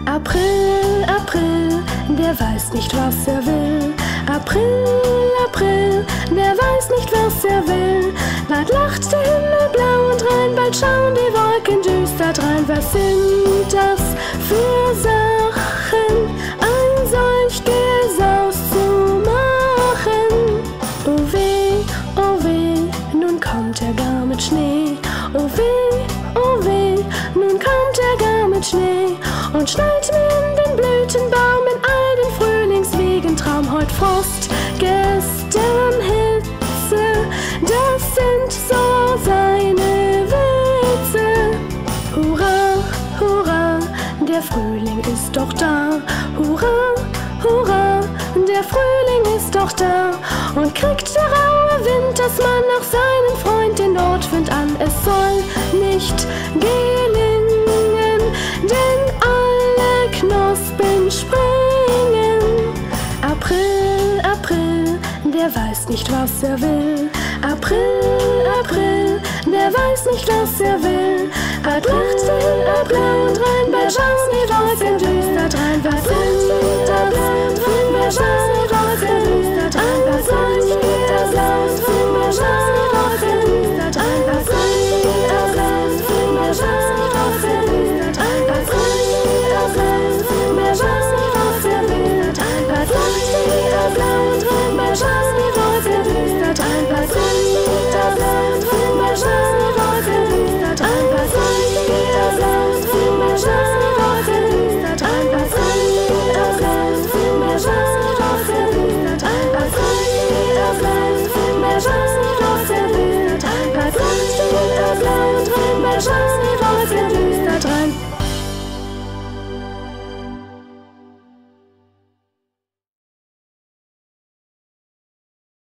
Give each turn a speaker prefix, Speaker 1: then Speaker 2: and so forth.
Speaker 1: April, April, der weiß nicht, was er will. April, April, der weiß nicht, was er will. Bald lacht der Himmel blau und rein, bald schauen die Wolken düster drein. Was sind das für Sachen, ein solch Gesaus zu machen? Oh weh, nun kommt er gar mit Schnee. Oh weh, nun kommt er gar mit Schnee und schneit mir in den Blütenbaum, in all den Frühlingswegen. Traum heut Frost, gestern Hitze, das sind so seine Witze. Hurra, hurra, der Frühling ist doch da. Hurra, hurra, der Frühling ist doch da. Und kriegt der raue Wind, dass man nach seinem Freund den Nordwind an. Es soll nicht gelingen, denn alle Knospen springen. April, April, der weiß nicht, was er will. April, April, der weiß nicht, was er will. Bald lacht der Himmel blau und rein, bald schauen die Wolken düster drein. Was sind das für wer weiß nicht, was er düster drein? Was soll das aus, wer weiß nicht, was er düster drein? Was soll